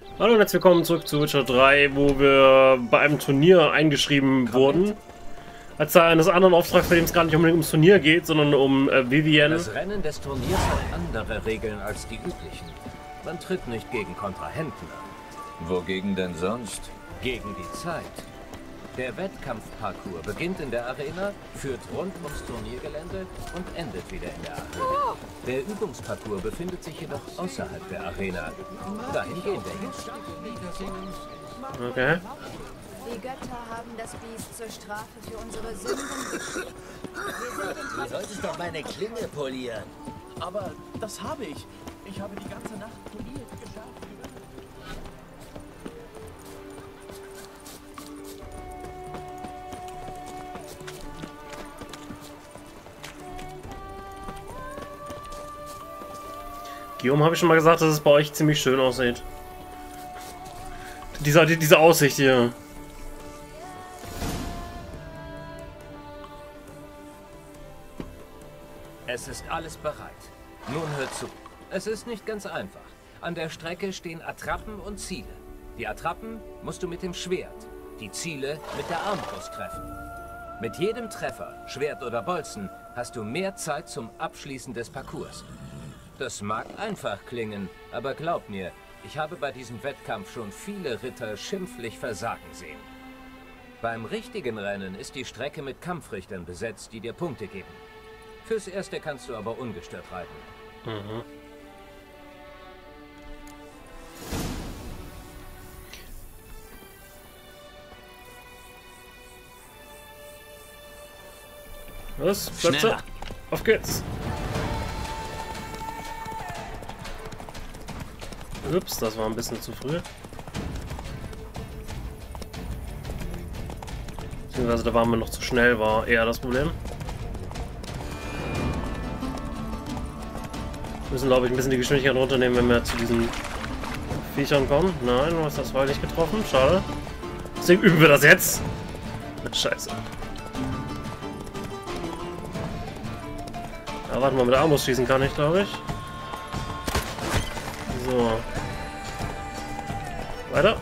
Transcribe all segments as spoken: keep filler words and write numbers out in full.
Hallo und herzlich willkommen zurück zu Witcher drei, wo wir bei einem Turnier eingeschrieben wurden. Als Teil eines anderen Auftrags, bei dem es gar nicht unbedingt ums Turnier geht, sondern um äh, Vivienne. Das Rennen des Turniers hat andere Regeln als die üblichen. Man tritt nicht gegen Kontrahenten an. Wogegen denn sonst? Gegen die Zeit. Der Wettkampfparcours beginnt in der Arena, führt rund ums Turniergelände und endet wieder in der Arena. Der Übungsparcours befindet sich jedoch außerhalb der Arena. Dahin gehen wir jetzt. Okay. Die Götter haben das Biest zur Strafe für unsere Sünden geschickt. Du solltest doch meine Klinge polieren. Aber das habe ich. Ich habe die ganze Nacht poliert, geschafft. Guillaume, habe ich schon mal gesagt, dass es bei euch ziemlich schön aussieht. Dieser, die, diese Aussicht hier. Es ist alles bereit. Nun hört zu. Es ist nicht ganz einfach. An der Strecke stehen Attrappen und Ziele. Die Attrappen musst du mit dem Schwert, die Ziele mit der Armbrust treffen. Mit jedem Treffer, Schwert oder Bolzen, hast du mehr Zeit zum Abschließen des Parcours. Das mag einfach klingen, aber glaub mir, ich habe bei diesem Wettkampf schon viele Ritter schimpflich versagen sehen. Beim richtigen Rennen ist die Strecke mit Kampfrichtern besetzt, die dir Punkte geben. Fürs Erste kannst du aber ungestört reiten. Mhm. Los, Plätze. Auf geht's. Ups, das war ein bisschen zu früh. Beziehungsweise da waren wir noch zu schnell, war eher das Problem. Wir müssen, glaube ich, ein bisschen die Geschwindigkeit runternehmen, wenn wir zu diesen Viechern kommen. Nein, du hast das Pfeil nicht getroffen. Schade. Deswegen üben wir das jetzt. Scheiße. Ja, warte mal, mit der Armbrust schießen kann ich, glaube ich. So. Weiter.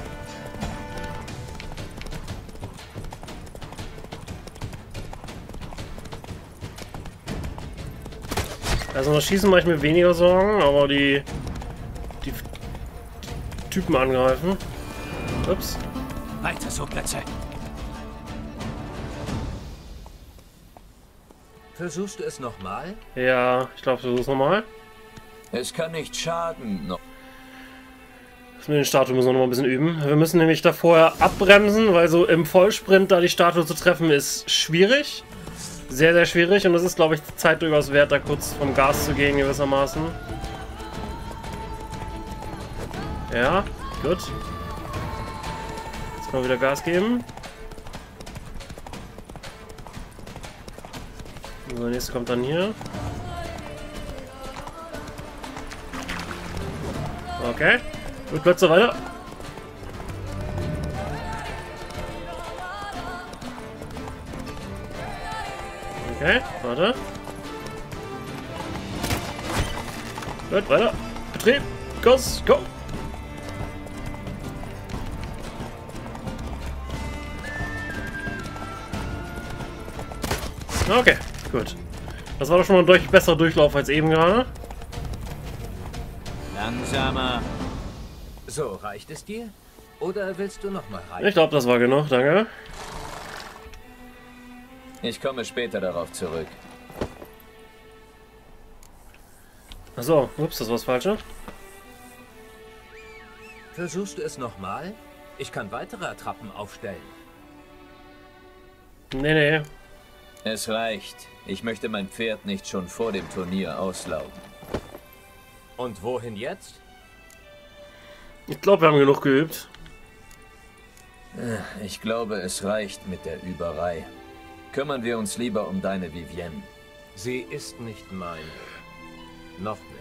Also das Schießen mache ich mir weniger Sorgen, aber die, die, die Typen angreifen. Ups. Weiter so, Plätze. Versuchst du es nochmal? Ja, ich glaube, versuch's nochmal. Es kann nicht schaden. No. Das mit den Statuen müssen wir noch mal ein bisschen üben. Wir müssen nämlich da vorher abbremsen, weil so im Vollsprint da die Statue zu treffen ist schwierig. Sehr, sehr schwierig. Und das ist, glaube ich, die Zeit durchaus wert, da kurz vom Gas zu gehen gewissermaßen. Ja, gut. Jetzt mal wieder Gas geben. So, der nächste kommt dann hier. Okay. Gut, Plätze weiter. Okay, warte. Gut, weiter. Betrieb. Kurs, go. Okay, gut. Das war doch schon mal ein deutlich besserer Durchlauf als eben gerade. Langsamer. So, reicht es dir? Oder willst du nochmal reiten? Ich glaube, das war genug, danke. Ich komme später darauf zurück. Achso, ups, das war das Falsche. Versuchst du es nochmal? Ich kann weitere Attrappen aufstellen. Nee, nee. Es reicht. Ich möchte mein Pferd nicht schon vor dem Turnier auslaugen. Und wohin jetzt? Ich glaube, wir haben genug geübt. Ich glaube, es reicht mit der Überei. Kümmern wir uns lieber um deine Vivienne. Sie ist nicht meine. Noch nicht.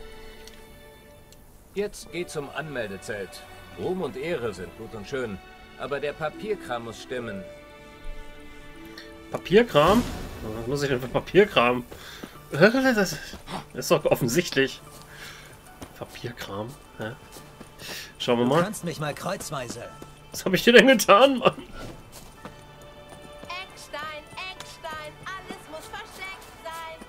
Jetzt geh zum Anmeldezelt. Ruhm und Ehre sind gut und schön, aber der Papierkram muss stimmen. Papierkram? Was muss ich denn für Papierkram? Das ist doch offensichtlich. Papierkram. Ja. Schauen wir mal. Du kannst mich mal kreuzweise. Was habe ich dir denn getan, Mann? Eckstein, Eckstein, alles muss versteckt sein.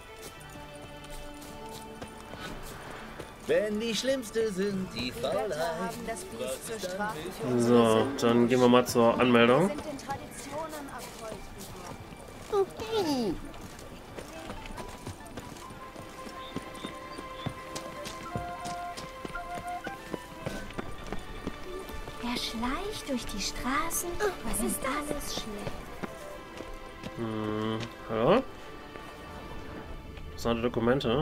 Wenn die Schlimmste sind, die Die Götter Faulheit. haben das Biest zur Strafe für unsere So, Sünden dann gehen wir mal zur Anmeldung. sind den Traditionen abfolgt geworden. Er schleicht durch die Straßen. Was ist alles schlecht? Hm, hallo? Interessante Dokumente.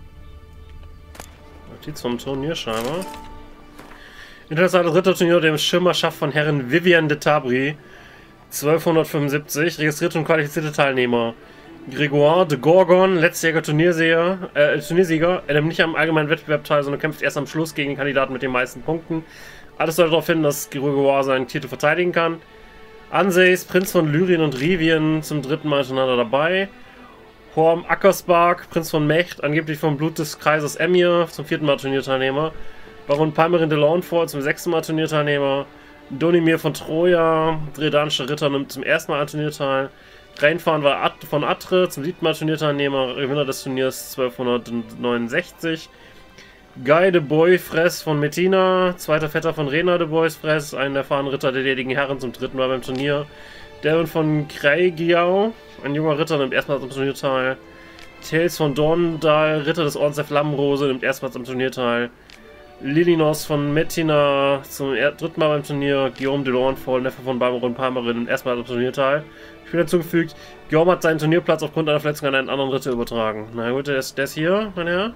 Notiz vom Turnierschreiber. Internationales Ritterturnier dem Schirmerschaft von Herren Vivian de Tabry. zwölfhundertfünfundsiebzig. Registrierte und qualifizierte Teilnehmer. Grégoire de Gorgon, letztjähriger Turniersieger, äh, Turniersieger. Er nimmt nicht am allgemeinen Wettbewerb teil, sondern kämpft erst am Schluss gegen den Kandidaten mit den meisten Punkten. Alles deutet darauf hin, dass Grégoire seinen Titel verteidigen kann. Anseis, Prinz von Lyrien und Rivien, zum dritten Mal hintereinander dabei. Horm Ackerspark, Prinz von Mecht, angeblich vom Blut des Kreises Emir, zum vierten Mal Turnierteilnehmer. Baron Palmerin de Launford, zum sechsten Mal Turnierteilnehmer. Donimir von Troja, Dredanischer Ritter, nimmt zum ersten Mal an Turnier teil. Reinfahren war At von Atre, zum siebten Mal Turnierteilnehmer, Gewinner des Turniers zwölfhundertneunundsechzig. Guy de Boisfres von Mettina, zweiter Vetter von Rena de Boisfres, ein erfahrener Ritter der ledigen Herren, zum dritten Mal beim Turnier. Devon von Kreigiau, ein junger Ritter, nimmt erstmals am Turnier teil. Tales von Dorndal, Ritter des Ordens der Flammenrose, nimmt erstmals am Turnier teil. Lilinos von Mettina, zum dritten Mal beim Turnier. Guillaume de Launford, Neffe von Barbaron Palmerin, nimmt erstmals am Turnier teil. Ich bin hinzugefügt, Guillaume hat seinen Turnierplatz aufgrund einer Verletzung an einen anderen Ritter übertragen. Na gut, der ist, der ist hier, mein Herr.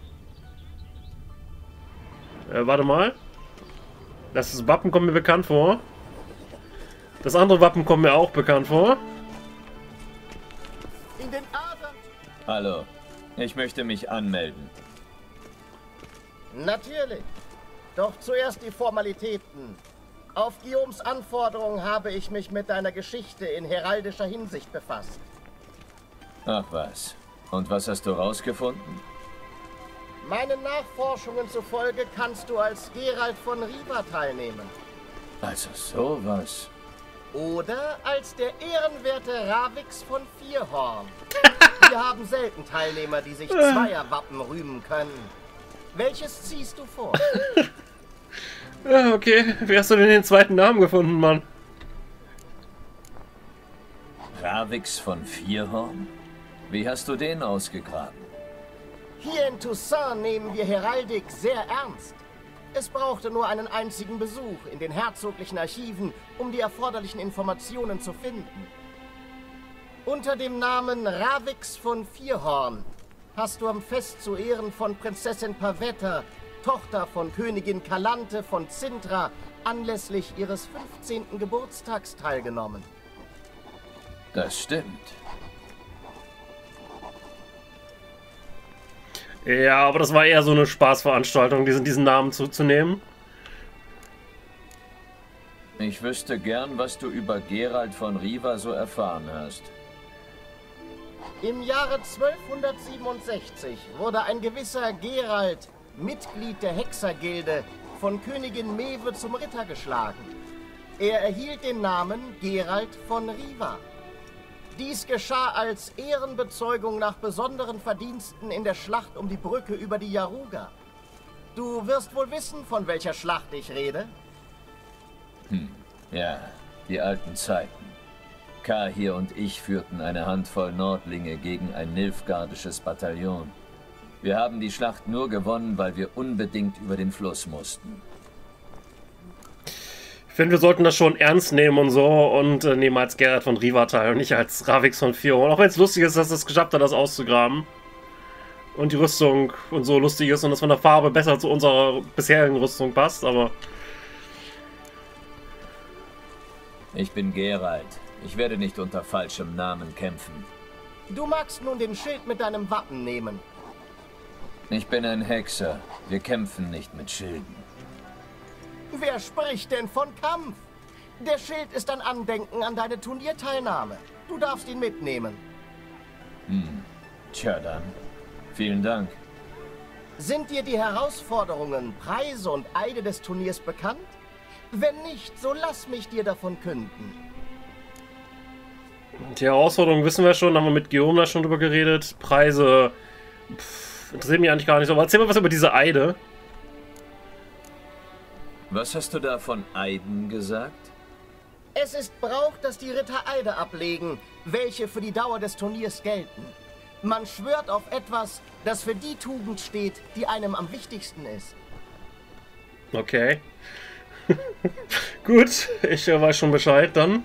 Äh, warte mal. Das Wappen kommt mir bekannt vor. Das andere Wappen kommt mir auch bekannt vor. In den Adern. Hallo, ich möchte mich anmelden. Natürlich. Doch zuerst die Formalitäten. Auf Guillaumes Anforderung habe ich mich mit deiner Geschichte in heraldischer Hinsicht befasst. Ach was. Und was hast du rausgefunden? Meinen Nachforschungen zufolge kannst du als Geralt von Riva teilnehmen. Also sowas. Oder als der ehrenwerte Ravix von Vierhorn. Wir haben selten Teilnehmer, die sich zweier Wappen rühmen können. Welches ziehst du vor? Ja, okay. Wie hast du denn den zweiten Namen gefunden, Mann? Ravix von Vierhorn? Wie hast du den ausgegraben? Hier in Toussaint nehmen wir Heraldik sehr ernst. Es brauchte nur einen einzigen Besuch in den herzoglichen Archiven, um die erforderlichen Informationen zu finden. Unter dem Namen Ravix von Vierhorn hast du am Fest zu Ehren von Prinzessin Pavetta, Tochter von Königin Kalante von Zintra, anlässlich ihres fünfzehnten Geburtstags teilgenommen. Das stimmt. Ja, aber das war eher so eine Spaßveranstaltung, diesen, diesen Namen zuzunehmen. Ich wüsste gern, was du über Geralt von Riva so erfahren hast. Im Jahre zwölfhundertsiebenundsechzig wurde ein gewisser Geralt, Mitglied der Hexergilde, von Königin Mewe zum Ritter geschlagen. Er erhielt den Namen Geralt von Riva. Dies geschah als Ehrenbezeugung nach besonderen Verdiensten in der Schlacht um die Brücke über die Yaruga. Du wirst wohl wissen, von welcher Schlacht ich rede? Hm, ja, die alten Zeiten. Kahir und ich führten eine Handvoll Nordlinge gegen ein nilfgaardisches Bataillon. Wir haben die Schlacht nur gewonnen, weil wir unbedingt über den Fluss mussten. Ich finde, wir sollten das schon ernst nehmen und so und äh, nehmen als Geralt von Riva teil und nicht als Ravix von Vierhorn. Auch wenn es lustig ist, dass es geschafft hat, das auszugraben. Und die Rüstung und so lustig ist und das von der Farbe besser zu unserer bisherigen Rüstung passt, aber... Ich bin Geralt. Ich werde nicht unter falschem Namen kämpfen. Du magst nun den Schild mit deinem Wappen nehmen. Ich bin ein Hexer. Wir kämpfen nicht mit Schilden. Wer spricht denn von Kampf? Der Schild ist ein Andenken an deine Turnierteilnahme. Du darfst ihn mitnehmen. Hm. Tja dann. Vielen Dank. Sind dir die Herausforderungen, Preise und Eide des Turniers bekannt? Wenn nicht, so lass mich dir davon künden. Die Herausforderungen wissen wir schon, haben wir mit Guillaume da schon drüber geredet. Preise pff, interessieren mich eigentlich gar nicht so. Aber erzähl mal was über diese Eide. Was hast du da von Eiden gesagt? Es ist Brauch, dass die Ritter Eide ablegen, welche für die Dauer des Turniers gelten. Man schwört auf etwas, das für die Tugend steht, die einem am wichtigsten ist. Okay. Gut, ich äh, weiß schon Bescheid dann.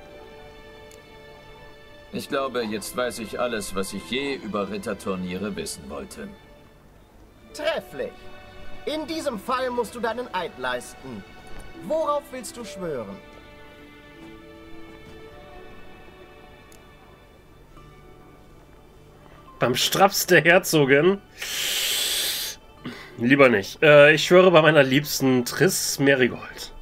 Ich glaube, jetzt weiß ich alles, was ich je über Ritterturniere wissen wollte. Trefflich. In diesem Fall musst du deinen Eid leisten. Worauf willst du schwören? Beim Straps der Herzogin? Lieber nicht. Äh, ich schwöre bei meiner liebsten Triss Merigold.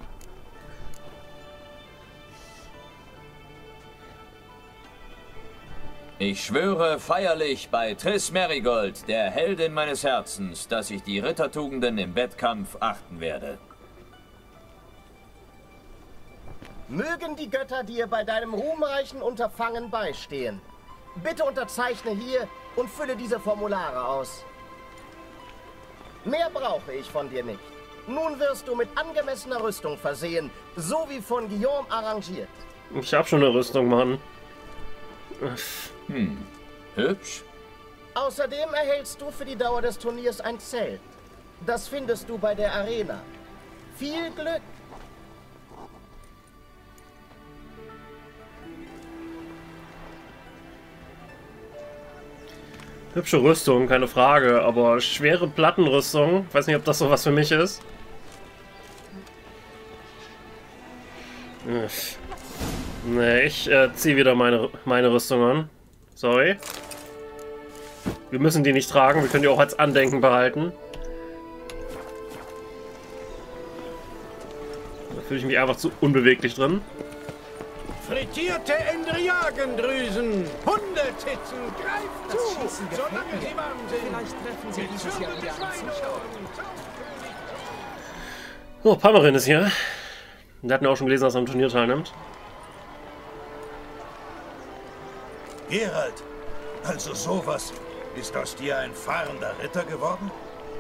Ich schwöre feierlich bei Triss Merigold, der Heldin meines Herzens, dass ich die Rittertugenden im Wettkampf achten werde. Mögen die Götter dir bei deinem ruhmreichen Unterfangen beistehen. Bitte unterzeichne hier und fülle diese Formulare aus. Mehr brauche ich von dir nicht. Nun wirst du mit angemessener Rüstung versehen, so wie von Guillaume arrangiert. Ich hab schon eine Rüstung, Mann. Hm, hübsch. Außerdem erhältst du für die Dauer des Turniers ein Zelt. Das findest du bei der Arena. Viel Glück! Hübsche Rüstung, keine Frage, aber schwere Plattenrüstung, weiß nicht, ob das so was für mich ist. Ne, ich äh, ziehe wieder meine, meine Rüstung an. Sorry. Wir müssen die nicht tragen, wir können die auch als Andenken behalten. Da fühle ich mich einfach zu unbeweglich drin. Frittierte Endriagendrüsen, Hundetitzen, greift zu, solange sie warm sind. Vielleicht treffen sie dieses Jahr wieder einen Zuschauer. So, Palmerin ist hier. Wir hatten ja auch schon gelesen, dass er am Turnier teilnimmt. Geralt, also sowas. Ist aus dir ein fahrender Ritter geworden?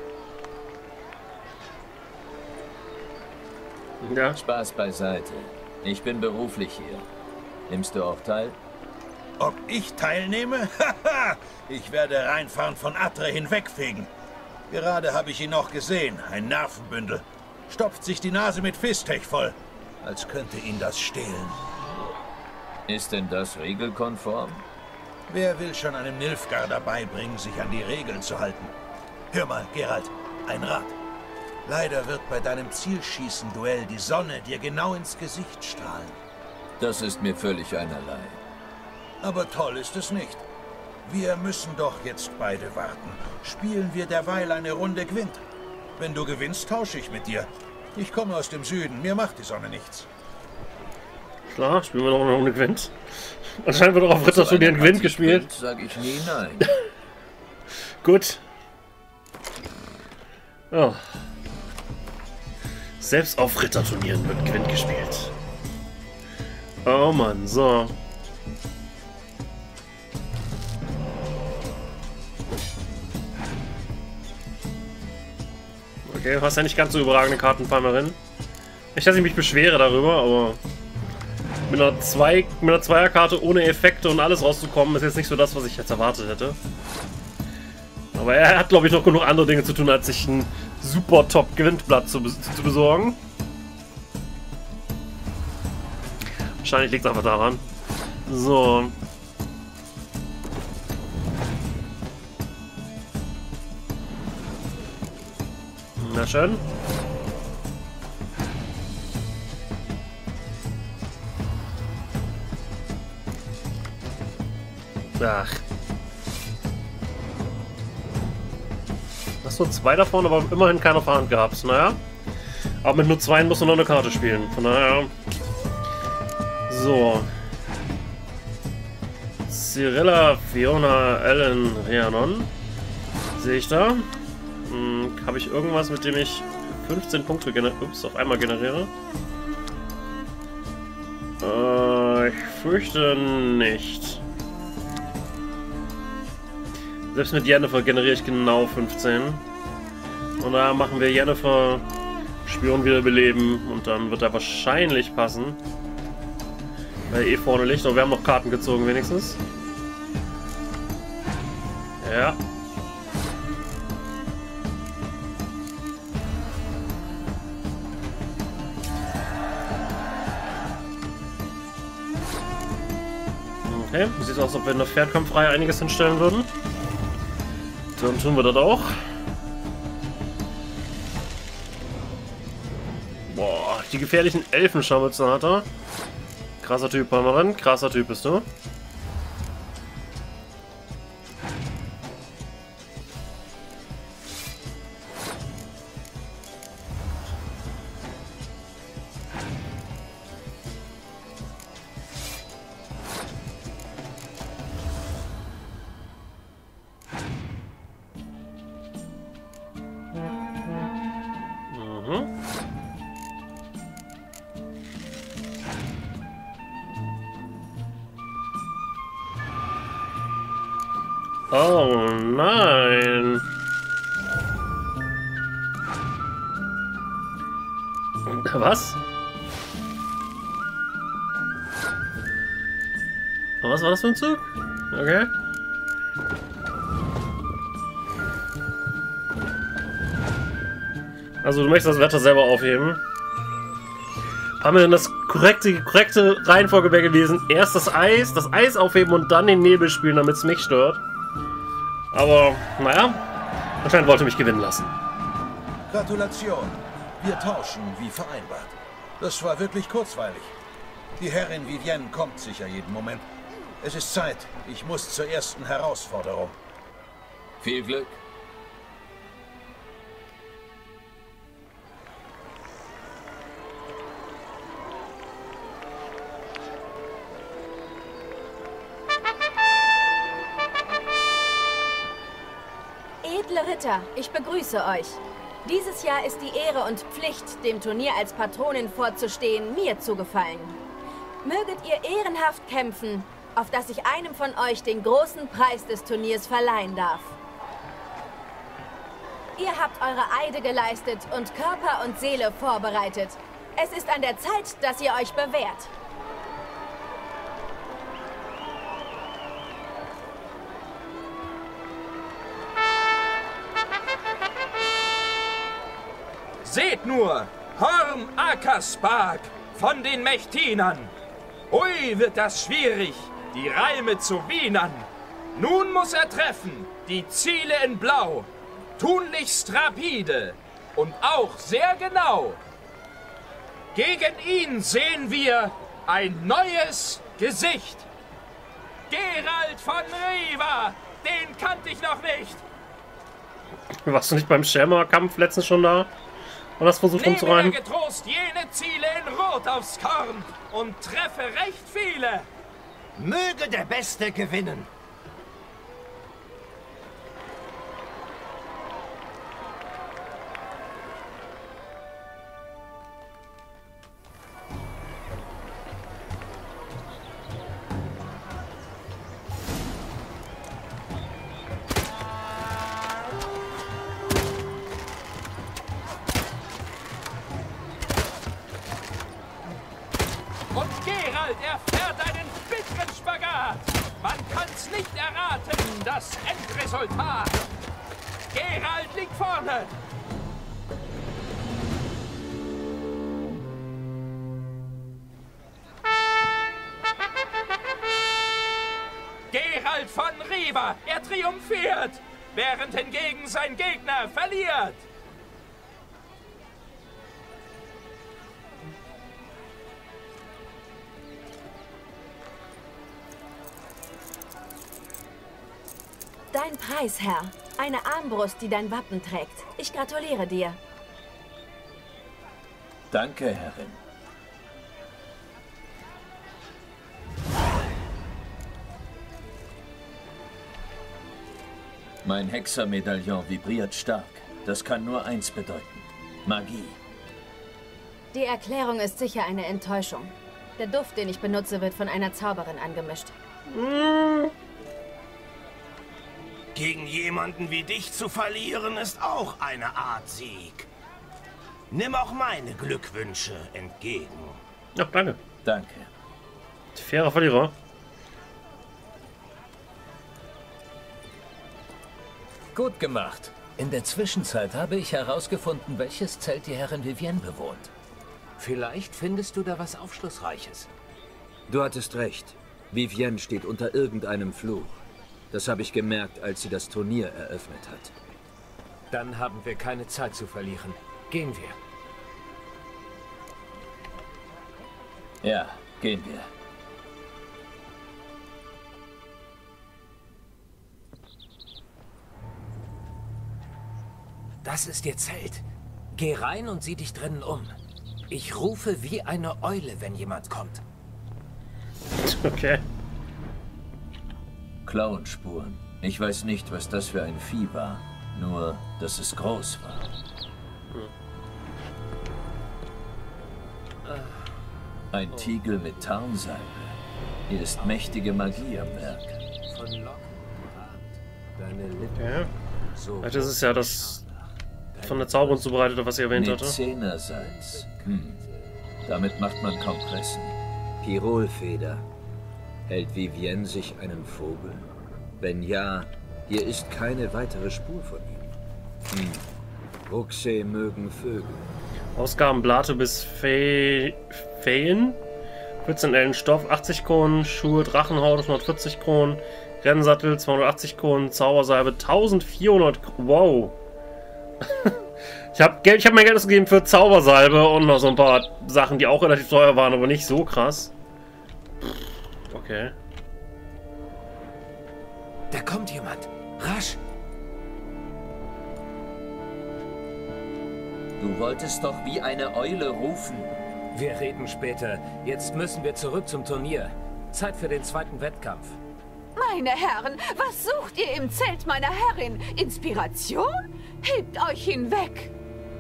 Ja. Spaß beiseite. Ich bin beruflich hier. Nimmst du auch teil? Ob ich teilnehme? Haha! Ich werde Reinfahren von Atre hinwegfegen. Gerade habe ich ihn noch gesehen, ein Nervenbündel. Stopft sich die Nase mit Fistech voll, als könnte ihn das stehlen. Ist denn das regelkonform? Wer will schon einem Nilfgaarder beibringen, sich an die Regeln zu halten? Hör mal, Geralt, ein Rat. Leider wird bei deinem Zielschießen-Duell die Sonne dir genau ins Gesicht strahlen. Das ist mir völlig einerlei. Aber toll ist es nicht. Wir müssen doch jetzt beide warten. Spielen wir derweil eine Runde Gwent. Wenn du gewinnst, tausche ich mit dir. Ich komme aus dem Süden, mir macht die Sonne nichts. Klar, spielen wir noch eine Runde Gwent. Anscheinend wird auch auf Ritterturnieren Gwent gespielt. Sag ich nie nein. Gut. Oh. Selbst auf Ritterturnieren wird Gwent gespielt. Oh Mann, so. Okay, du hast ja nicht ganz so überragende Kartenpalmerin. Nicht, dass ich mich beschwere darüber, aber mit einer, zwei, mit einer Zweierkarte ohne Effekte und alles rauszukommen, ist jetzt nicht so das, was ich jetzt erwartet hätte. Aber er hat, glaube ich, noch genug andere Dinge zu tun, als sich ein super Top-Gewindblatt zu, zu besorgen. Wahrscheinlich liegt es einfach daran. So. Na schön. Ach. Hast nur zwei davon, aber immerhin keine Verhand gehabt. Naja. Aber mit nur zwei musst du noch eine Karte spielen. Von daher. So. Cirilla, Fiona, Ellen, Rhiannon. Sehe ich da. Hm, habe ich irgendwas, mit dem ich fünfzehn Punkte gener Ups, auf einmal generiere? Äh, ich fürchte nicht. Selbst mit Yennefer generiere ich genau fünfzehn. Und da machen wir Yennefer Spion wiederbeleben und dann wird er wahrscheinlich passen. Weil eh vorne liegt, aber wir haben noch Karten gezogen wenigstens. Ja. Okay, sieht aus, als ob wir in der Fernkampfreihe einiges hinstellen würden. Dann tun wir das auch. Boah, die gefährlichen Elfenscharmützen hat er. Krasser Typ, Hammerin. Krasser Typ bist du. Oh nein. Was? Was war das für ein Zug? Okay. Also du möchtest das Wetter selber aufheben. Haben wir denn das korrekte, korrekte Reihenfolge wäre gewesen? Erst das Eis, das Eis aufheben und dann den Nebel spielen, damit es mich stört. Aber, naja, anscheinend wollte mich gewinnen lassen. Gratulation. Wir tauschen, wie vereinbart. Das war wirklich kurzweilig. Die Herrin Vivienne kommt sicher jeden Moment. Es ist Zeit. Ich muss zur ersten Herausforderung. Viel Glück. Edle Ritter, ich begrüße euch. Dieses Jahr ist die Ehre und Pflicht, dem Turnier als Patronin vorzustehen, mir zugefallen. Möget ihr ehrenhaft kämpfen, auf dass ich einem von euch den großen Preis des Turniers verleihen darf. Ihr habt eure Eide geleistet und Körper und Seele vorbereitet. Es ist an der Zeit, dass ihr euch bewährt. Seht nur, Horm Akaspark von den Mechtinern. Ui, wird das schwierig, die Reime zu wienern. Nun muss er treffen, die Ziele in Blau, tunlichst rapide und auch sehr genau. Gegen ihn sehen wir ein neues Gesicht. Geralt von Riva, den kannte ich noch nicht. Warst du nicht beim Schermer-Kampf letztens schon da? Und das versucht rumzureihen? Nehme getrost jene Ziele in Rot aufs Korn und treffe recht viele. Möge der Beste gewinnen. Und Geralt erfährt einen bitteren Spagat. Man kann's nicht erraten, das Endresultat. Geralt liegt vorne. Geralt von Riva, er triumphiert, während hingegen sein Gegner verliert. Dein Preis, Herr. Eine Armbrust, die dein Wappen trägt. Ich gratuliere dir. Danke, Herrin. Mein Hexermedaillon vibriert stark. Das kann nur eins bedeuten. Magie. Die Erklärung ist sicher eine Enttäuschung. Der Duft, den ich benutze, wird von einer Zauberin angemischt. Gegen jemanden wie dich zu verlieren, ist auch eine Art Sieg. Nimm auch meine Glückwünsche entgegen. Ja, danke. Danke. Fairer Verlierer. Gut gemacht. In der Zwischenzeit habe ich herausgefunden, welches Zelt die Herrin Vivienne bewohnt. Vielleicht findest du da was Aufschlussreiches. Du hattest recht. Vivienne steht unter irgendeinem Fluch. Das habe ich gemerkt, als sie das Turnier eröffnet hat. Dann haben wir keine Zeit zu verlieren. Gehen wir. Ja, gehen wir. Das ist ihr Zelt. Geh rein und sieh dich drinnen um. Ich rufe wie eine Eule, wenn jemand kommt. Okay. Klauenspuren. Ich weiß nicht, was das für ein Vieh war. Nur, dass es groß war. Ein Tiegel mit Tarnsalbe. Hier ist mächtige Magie am Werk. Von Locken deine Lippen. Ja. So Das ist ja das von der Zauberin zubereitete, was sie erwähnt hatte. Nizenersalz. Hm. Damit macht man Kompressen. Pirolfeder. Hält Vivienne sich einen Vogel? Wenn ja, hier ist keine weitere Spur von ihm. Hm. Ruxé mögen Vögel. Ausgaben Blate bis Fe Feen. vierzehn Ellen Stoff, achtzig Kronen. Schuhe Drachenhaut, hundertvierzig Kronen. Rennsattel, zweihundertachtzig Kronen. Zaubersalbe, eintausendvierhundert Kronen. Wow. Ich habe Geld, ich habe mein Geld ausgegeben für Zaubersalbe und noch so ein paar Sachen, die auch relativ teuer waren, aber nicht so krass. Okay. Da kommt jemand. Rasch. Du wolltest doch wie eine Eule rufen. Wir reden später. Jetzt müssen wir zurück zum Turnier. Zeit für den zweiten Wettkampf. Meine Herren, was sucht ihr im Zelt meiner Herrin? Inspiration? Hebt euch hinweg!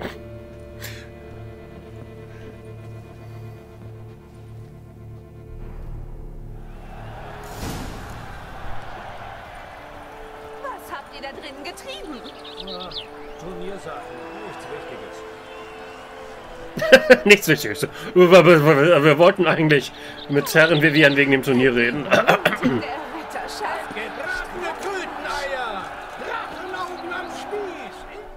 Was habt ihr da drinnen getrieben? Ja, Turniersachen, nichts Wichtiges. Nichts Wichtiges. Wir, wir, wir wollten eigentlich mit Herrin Vivienne wegen dem Turnier reden. Gebratene Kröteneier! Drachenaugen am Spieß!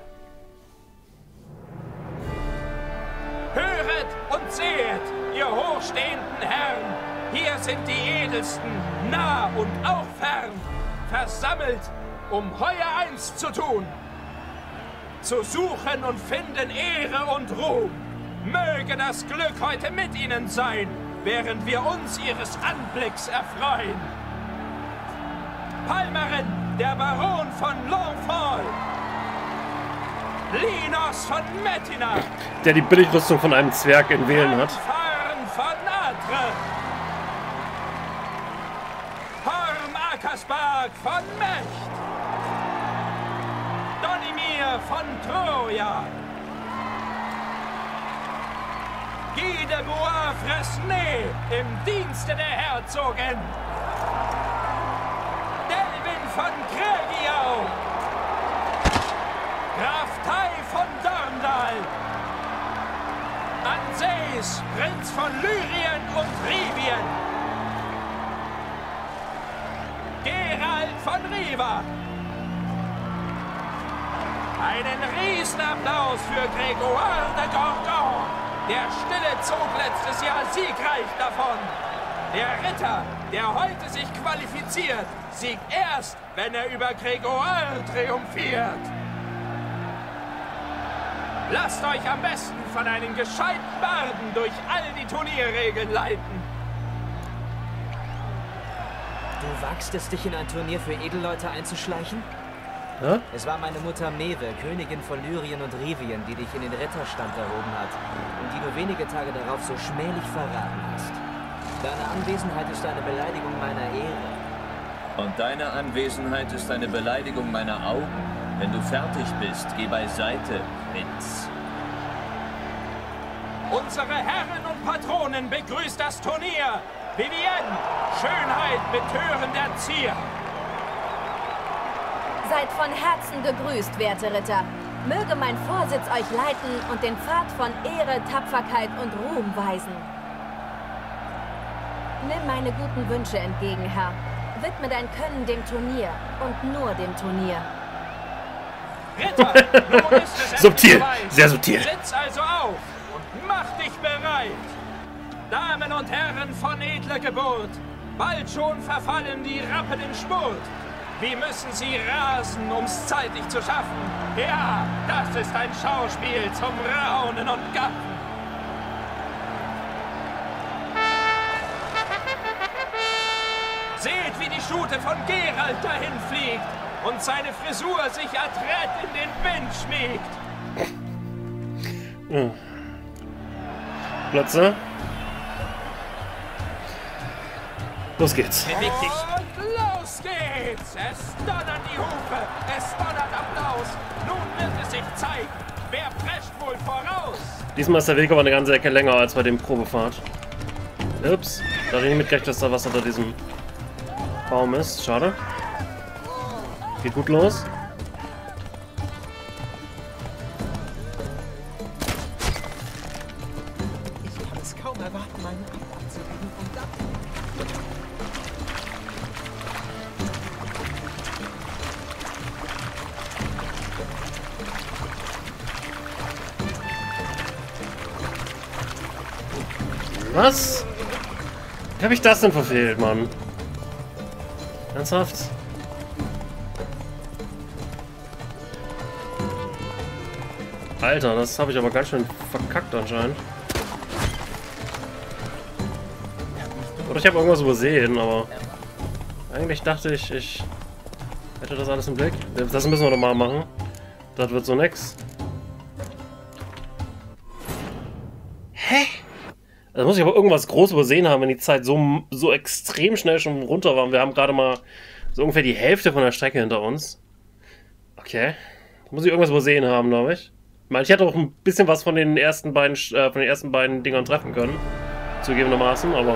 Höret und seht, ihr hochstehenden Herren! Hier sind die Edelsten, nah und auch fern, versammelt, um heuer eins zu tun. Zu suchen und finden Ehre und Ruhm. Möge das Glück heute mit ihnen sein, während wir uns ihres Anblicks erfreuen. Palmerin, der Baron von Longfall. Linos von Mettina. Der die Billigrüstung von einem Zwerg in Wählen hat. Fahren von Atre. Horm Akaspark von Mecht. Donimir von Troja. Guy de Bois Fresnay im Dienste der Herzogin. Delvin von Kregiau. Graf Tai von Dorndal. Anseis, Prinz von Lyrien und Rivien. Gerald von Riva. Einen Riesenapplaus für Grégoire de Gorgon. Der Stille zog letztes Jahr siegreich davon. Der Ritter, der heute sich qualifiziert, siegt erst, wenn er über Grégoire triumphiert. Lasst euch am besten von einem gescheiten Barden durch all die Turnierregeln leiten. Du wagst es, dich in ein Turnier für Edelleute einzuschleichen? Ja? Es war meine Mutter Mewe, Königin von Lyrien und Rivien, die dich in den Ritterstand erhoben hat und die du wenige Tage darauf so schmählich verraten hast. Deine Anwesenheit ist eine Beleidigung meiner Ehre. Und deine Anwesenheit ist eine Beleidigung meiner Augen. Wenn du fertig bist, geh beiseite, Prinz. Unsere Herren und Patronen begrüßt das Turnier. Vivienne, Schönheit betörend Erzieher. Seid von Herzen gegrüßt, werte Ritter. Möge mein Vorsitz euch leiten und den Pfad von Ehre, Tapferkeit und Ruhm weisen. Nimm meine guten Wünsche entgegen, Herr. Widme dein Können dem Turnier und nur dem Turnier. Ritter, nun ist es subtil, soweit. sehr subtil. Sitz also auf und mach dich bereit. Damen und Herren von edler Geburt, bald schon verfallen die Rappen in Spurt. Wie müssen sie rasen, um's zeitig zu schaffen? Ja, das ist ein Schauspiel zum Raunen und Gaffen. Seht, wie die Schute von Geralt dahin fliegt und seine Frisur sich adrett in den Wind schmiegt. Hm. Plätze. Los geht's. Beweg dich. Und los geht's. Es donnern die Hufe, es donnert Applaus. Nun wird es sich zeigen, wer prescht wohl voraus. Diesmal ist der Weg aber eine ganze Ecke länger als bei dem Probefahrt. Ups, da hatte ich nicht mitgerechnet, dass da was unter diesem Baum ist. Schade. Geht gut los. Ich kann es kaum erwarten, meinen Abend zu legen und dann... Was? Wie habe ich das denn verfehlt, Mann? Ernsthaft? Alter, das habe ich aber ganz schön verkackt anscheinend. Oder ich habe irgendwas übersehen, aber eigentlich dachte ich, ich hätte das alles im Blick. Das müssen wir doch mal machen. Das wird so nix. Hä? Da muss ich aber irgendwas groß übersehen haben, wenn die Zeit so, so extrem schnell schon runter war. Wir haben gerade mal so ungefähr die Hälfte von der Strecke hinter uns. Okay. Da muss ich irgendwas übersehen haben, glaube ich. Ich meine, ich hätte auch ein bisschen was von den ersten beiden, äh, von den ersten beiden Dingern treffen können. Zugegebenermaßen, aber...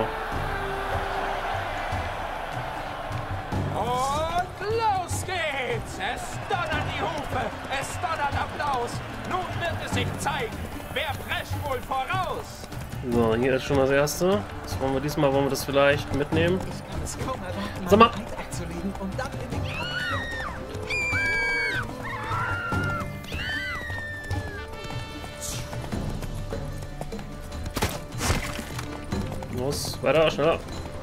Und los geht's. Es donnern die Hufe, es donnert Applaus. Nun wird es sich zeigen, wer prescht wohl voraus. So, hier ist schon das erste. Das wollen wir diesmal, wollen wir das vielleicht mitnehmen. Ich kann es kaum erwarten, Sag mal. meinen Eid abzulegen und dann in den Kampf. Los, weiter, schneller.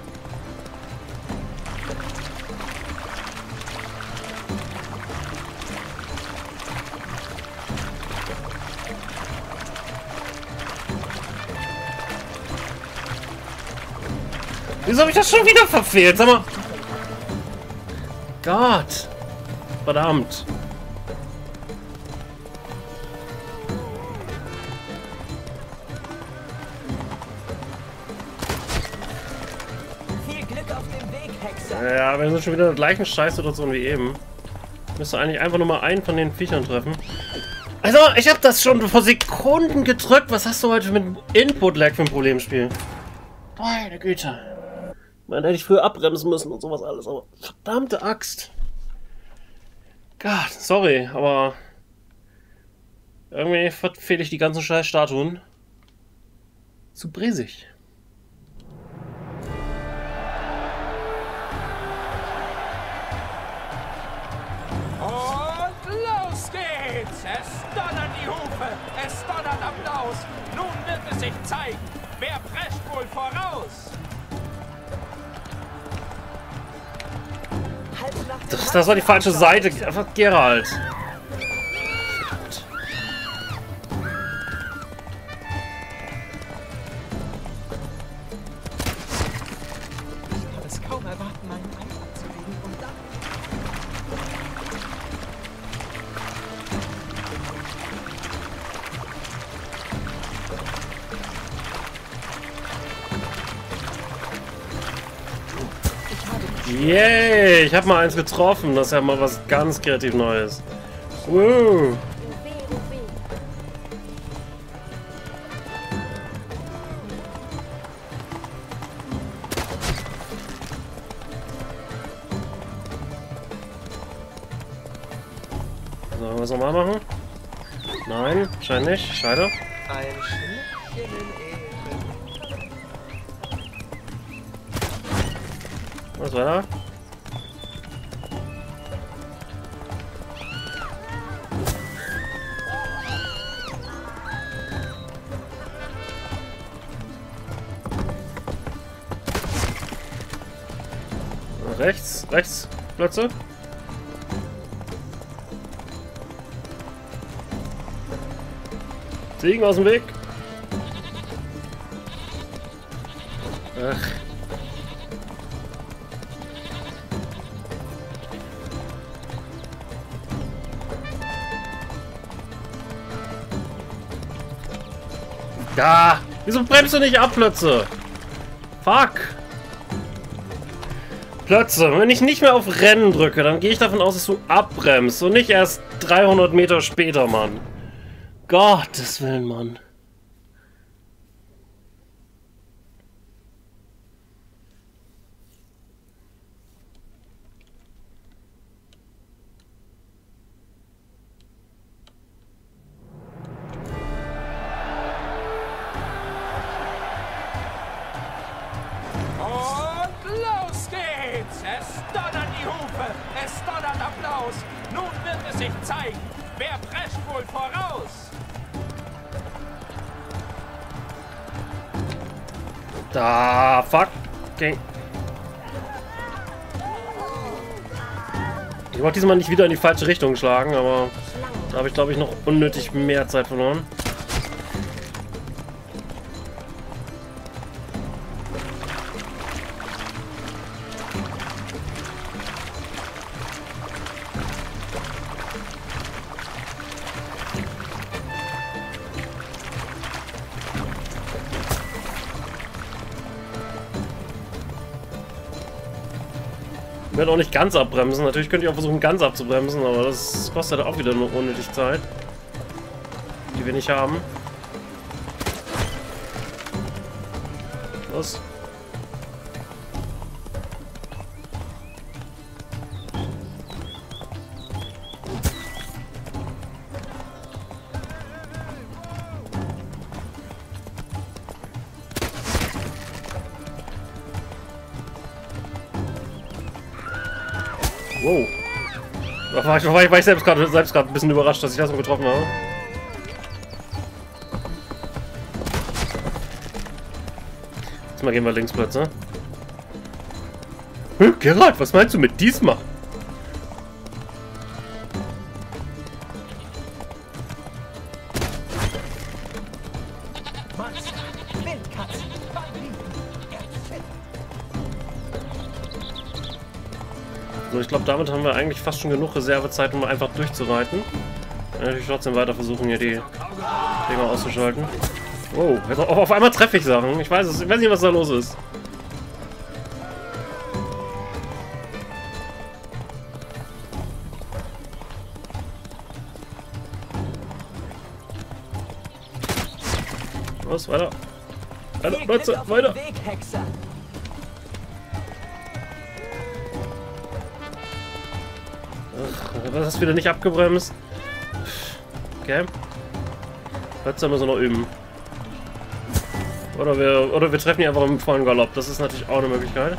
Wieso habe ich das schon wieder verfehlt? Sag mal. Gott. Verdammt. Viel Glück auf dem Weg, Hexer. Ja, wir sind schon wieder in der gleichen Scheißsituation wie eben. Müsste eigentlich einfach nur mal einen von den Viechern treffen. Also, ich habe das schon vor Sekunden gedrückt. Was hast du heute mit Input-Lag für ein Problemspiel? Meine Güte. Man hätte ich früher abbremsen müssen und sowas alles, aber verdammte Axt. Gott, sorry, aber irgendwie verfehle ich die ganzen scheiß Statuen zu bresig. Und los geht's. Es donnern die Hufe, es donnert Applaus. Nun wird es sich zeigen, wer prescht wohl voraus. Das, das war die falsche Seite. Einfach Geralt. Ich kann es kaum erwarten, meinen Eid abzulegen und dann... Yay, ich habe mal eins getroffen. Das ist ja mal was ganz kreativ Neues. Uh. Sollen wir es nochmal machen? Nein, scheint nicht. Schade. Ein Schnäppchen in Ehren. Was war da? Rechts, rechts, Plätze. Ziegen aus dem Weg. Ach. Da! Wieso bremst du nicht ab, Plötze? Fuck! Plötze, wenn ich nicht mehr auf Rennen drücke, dann gehe ich davon aus, dass du abbremst und nicht erst dreihundert Meter später, Mann. Gottes Willen, Mann. Es donnern die Hufe, es donnert Applaus. Nun wird es sich zeigen, wer prescht wohl voraus. Da, fuck. Okay. Ich wollte diesmal nicht wieder in die falsche Richtung schlagen, aber da habe ich, glaube ich, noch unnötig mehr Zeit verloren. Ich werde auch nicht ganz abbremsen. Natürlich könnte ich auch versuchen, ganz abzubremsen, aber das kostet auch wieder nur unnötig Zeit, die wir nicht haben. Los. Wow. Da war ich, war ich, war ich selbst gerade selbst gerade ein bisschen überrascht, dass ich das so getroffen habe. Jetzt mal gehen wir links Plätze. Hm, Geralt, was meinst du mit diesmal? So, ich glaube, damit haben wir eigentlich fast schon genug Reservezeit, um einfach durchzureiten. Ja, natürlich trotzdem weiter versuchen, hier die Dinger auszuschalten. Wow, jetzt auf, auf einmal treffe ich Sachen. Ich weiß es, ich weiß nicht, was da los ist. Los, weiter. Weiter, Leute, weiter. Was hast du wieder nicht abgebremst? Okay. Jetzt müssen wir noch üben. Oder wir, oder wir treffen ihn einfach im vollen Galopp. Das ist natürlich auch eine Möglichkeit.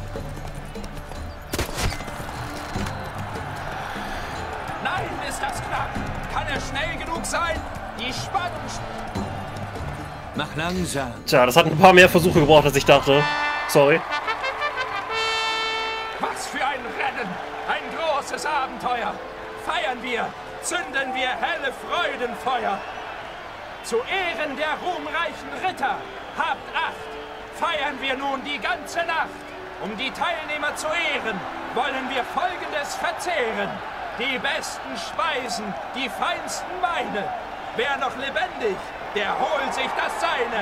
Nein, ist das knapp. Kann er schnell genug sein? Die Spannung... Mach langsam. Tja, das hat ein paar mehr Versuche gebraucht, als ich dachte. Sorry. Was für ein Rennen! Ein großes Abenteuer! Feiern wir, zünden wir helle Freudenfeuer. Zu Ehren der ruhmreichen Ritter, habt Acht, feiern wir nun die ganze Nacht. Um die Teilnehmer zu ehren, wollen wir Folgendes verzehren. Die besten Speisen, die feinsten Weine. Wer noch lebendig, der holt sich das Seine.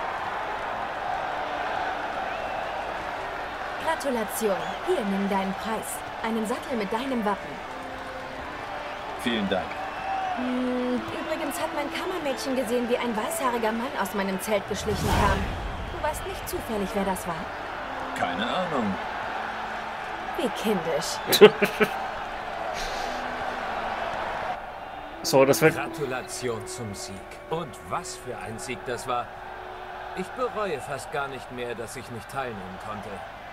Gratulation, hier nimm deinen Preis. Einen Sattel mit deinem Wappen. Vielen Dank. Hm, übrigens hat mein Kammermädchen gesehen, wie ein weißhaariger Mann aus meinem Zelt geschlichen kam. Du weißt nicht zufällig, wer das war? Keine Ahnung. Wie kindisch. So, das wird... Gratulation zum Sieg. Und was für ein Sieg das war. Ich bereue fast gar nicht mehr, dass ich nicht teilnehmen konnte.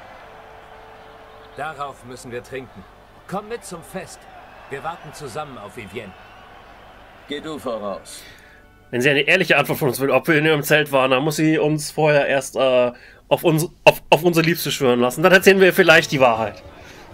Darauf müssen wir trinken. Komm mit zum Fest. Wir warten zusammen auf Vivienne. Geh du voraus. Wenn sie eine ehrliche Antwort von uns will, ob wir in ihrem Zelt waren, dann muss sie uns vorher erst äh, auf, uns, auf, auf unsere Liebste schwören lassen. Dann erzählen wir vielleicht die Wahrheit.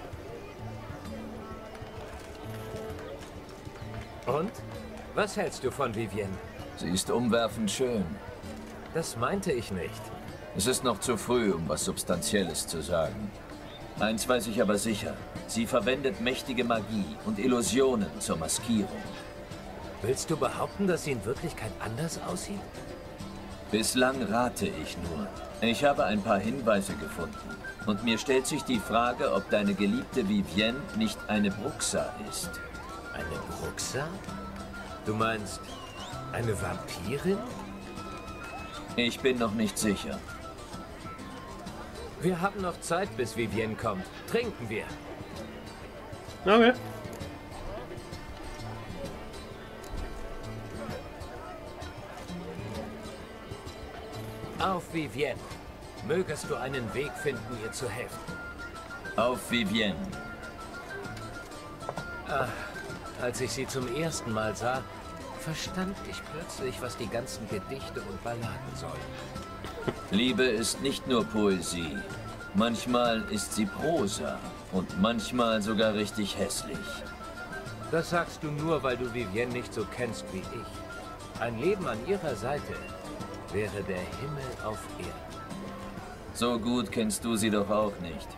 Und? Was hältst du von Vivienne? Sie ist umwerfend schön. Das meinte ich nicht. Es ist noch zu früh, um was Substanzielles zu sagen. Eins weiß ich aber sicher. Sie verwendet mächtige Magie und Illusionen zur Maskierung. Willst du behaupten, dass sie in Wirklichkeit anders aussieht? Bislang rate ich nur. Ich habe ein paar Hinweise gefunden. Und mir stellt sich die Frage, ob deine geliebte Vivienne nicht eine Bruxa ist. Eine Bruxa? Du meinst eine Vampirin? Ich bin noch nicht sicher. Wir haben noch Zeit, bis Vivienne kommt. Trinken wir. Okay. Auf Vivienne. Mögest du einen Weg finden, ihr zu helfen. Auf Vivienne. Ach, als ich sie zum ersten Mal sah, verstand ich plötzlich, was die ganzen Gedichte und Balladen sollen. Liebe ist nicht nur Poesie. Manchmal ist sie Prosa und manchmal sogar richtig hässlich. Das sagst du nur, weil du Vivienne nicht so kennst wie ich. Ein Leben an ihrer Seite wäre der Himmel auf Erden. So gut kennst du sie doch auch nicht.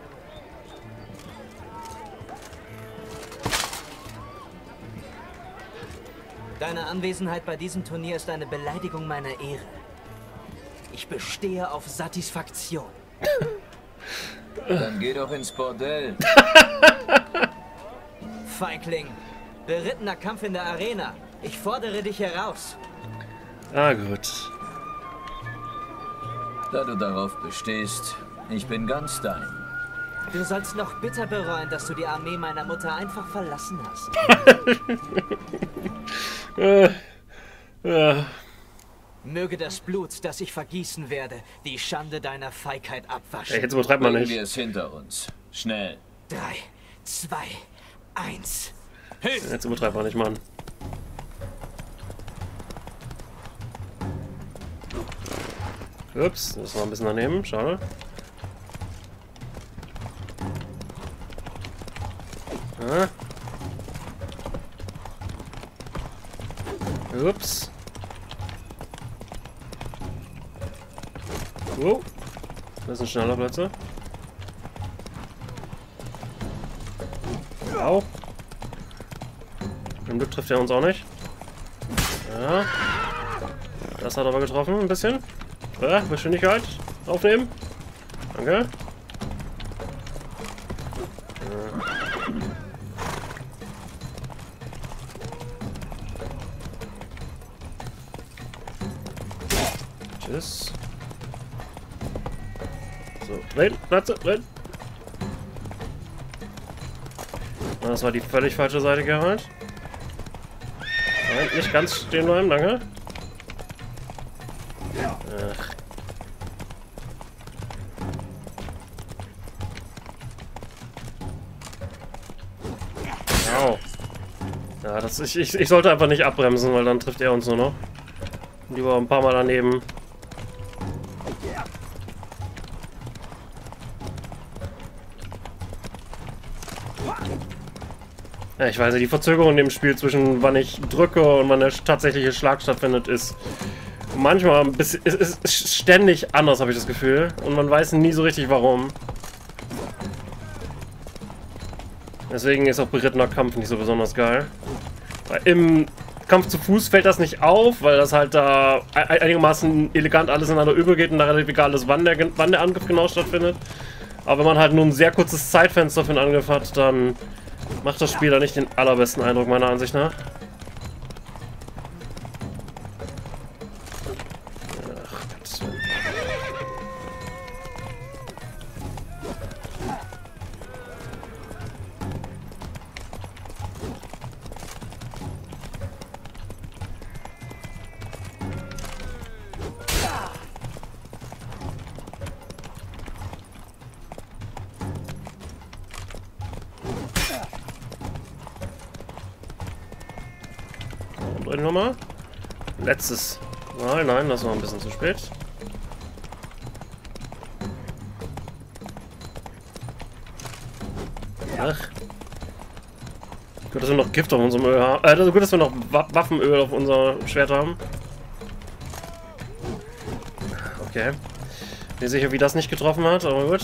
Deine Anwesenheit bei diesem Turnier ist eine Beleidigung meiner Ehre. Ich bestehe auf Satisfaktion. Dann geh doch ins Bordell. Feigling, berittener Kampf in der Arena. Ich fordere dich heraus. Ah, gut. Da du darauf bestehst, ich bin ganz dein. Du sollst noch bitter bereuen, dass du die Armee meiner Mutter einfach verlassen hast. äh, ja. Möge das Blut, das ich vergießen werde, die Schande deiner Feigheit abwaschen. Ey, jetzt übertreibt man nicht. Bringen wir es hinter uns. Schnell. Drei, zwei, eins. Jetzt übertreibt man nicht, Mann. Ups, das war ein bisschen daneben. Schade. Ah. Ups. Oh. Das ist ein schneller Plätze. Au. Im Glück trifft er uns auch nicht. Ja. Das hat aber getroffen, ein bisschen. Ja, Geschwindigkeit aufnehmen. Danke. Ja. Tschüss. So, drehen, Platze, drehen. Das war die völlig falsche Seite geholt. Nein, nicht ganz stehen bleiben, danke. Ach. Au. Ja, das, ich, ich, ich sollte einfach nicht abbremsen, weil dann trifft er uns nur noch. Lieber ein paar Mal daneben. Ja, ich weiß nicht, die Verzögerung in dem Spiel zwischen wann ich drücke und wann der tatsächliche Schlag stattfindet, ist manchmal ein bisschen, ist, ist ständig anders, habe ich das Gefühl. Und man weiß nie so richtig warum. Deswegen ist auch berittener Kampf nicht so besonders geil. Weil im Kampf zu Fuß fällt das nicht auf, weil das halt da einigermaßen elegant alles ineinander übergeht und da relativ egal ist, wann der, wann der Angriff genau stattfindet. Aber wenn man halt nur ein sehr kurzes Zeitfenster für den Angriff hat, dann macht das Spiel da nicht den allerbesten Eindruck, meiner Ansicht nach. upgraden wir mal. Letztes Mal. Nein, das war ein bisschen zu spät. Ach. Gut, dass wir noch Gift auf unserem Öl haben. Äh, gut, dass wir noch Wa Waffenöl auf unserem Schwert haben. Okay. Bin sicher, wie das nicht getroffen hat, aber gut.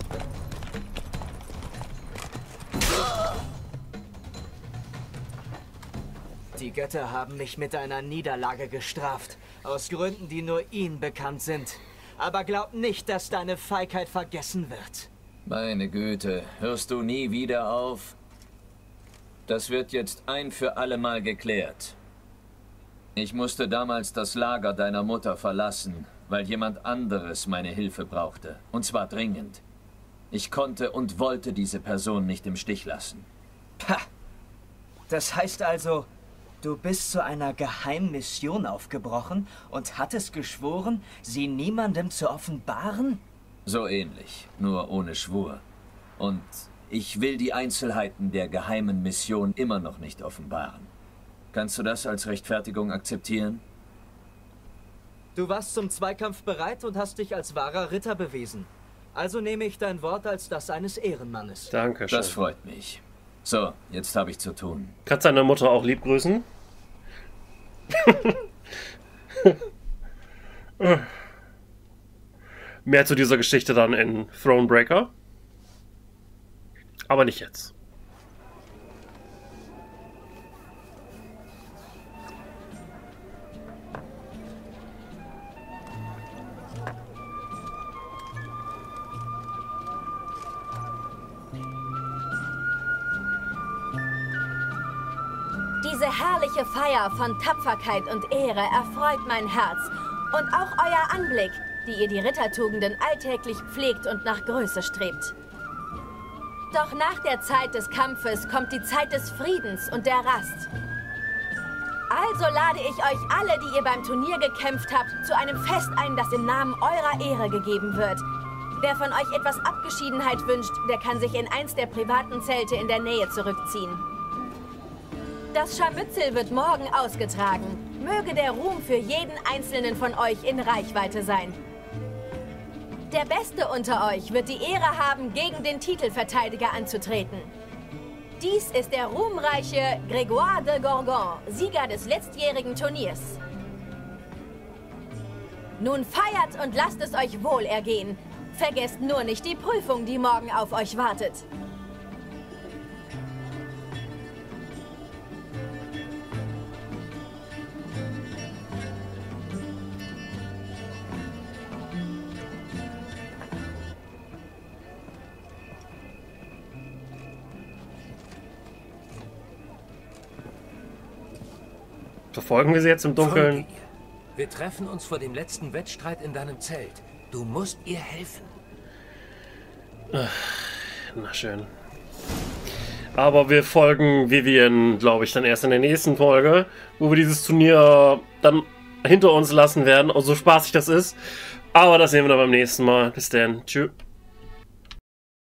Die Götter haben mich mit einer Niederlage gestraft. Aus Gründen, die nur ihnen bekannt sind. Aber glaub nicht, dass deine Feigheit vergessen wird. Meine Güte, hörst du nie wieder auf? Das wird jetzt ein für alle Mal geklärt. Ich musste damals das Lager deiner Mutter verlassen, weil jemand anderes meine Hilfe brauchte. Und zwar dringend. Ich konnte und wollte diese Person nicht im Stich lassen. Pah! Das heißt also, du bist zu einer geheimen Mission aufgebrochen und hattest geschworen, sie niemandem zu offenbaren? So ähnlich, nur ohne Schwur. Und ich will die Einzelheiten der geheimen Mission immer noch nicht offenbaren. Kannst du das als Rechtfertigung akzeptieren? Du warst zum Zweikampf bereit und hast dich als wahrer Ritter bewiesen. Also nehme ich dein Wort als das eines Ehrenmannes. Danke schön. Das freut mich. So, jetzt habe ich zu tun. Kannst deine Mutter auch lieb grüßen? Mehr zu dieser Geschichte dann in Thronebreaker. Aber nicht jetzt. Diese herrliche Feier von Tapferkeit und Ehre erfreut mein Herz. Und auch euer Anblick, die ihr die Rittertugenden alltäglich pflegt und nach Größe strebt. Doch nach der Zeit des Kampfes kommt die Zeit des Friedens und der Rast. Also lade ich euch alle, die ihr beim Turnier gekämpft habt, zu einem Fest ein, das im Namen eurer Ehre gegeben wird. Wer von euch etwas Abgeschiedenheit wünscht, der kann sich in eins der privaten Zelte in der Nähe zurückziehen. Das Scharmützel wird morgen ausgetragen. Möge der Ruhm für jeden Einzelnen von euch in Reichweite sein. Der Beste unter euch wird die Ehre haben, gegen den Titelverteidiger anzutreten. Dies ist der ruhmreiche Grégoire de Gorgon, Sieger des letztjährigen Turniers. Nun feiert und lasst es euch wohl ergehen. Vergesst nur nicht die Prüfung, die morgen auf euch wartet. Verfolgen wir sie jetzt im Dunkeln? Wir treffen uns vor dem letzten Wettstreit in deinem Zelt. Du musst ihr helfen. Ach, na schön. Aber wir folgen Vivienne, glaube ich, dann erst in der nächsten Folge, wo wir dieses Turnier dann hinter uns lassen werden, und so spaßig das ist. Aber das sehen wir dann beim nächsten Mal. Bis dann. Tschüss.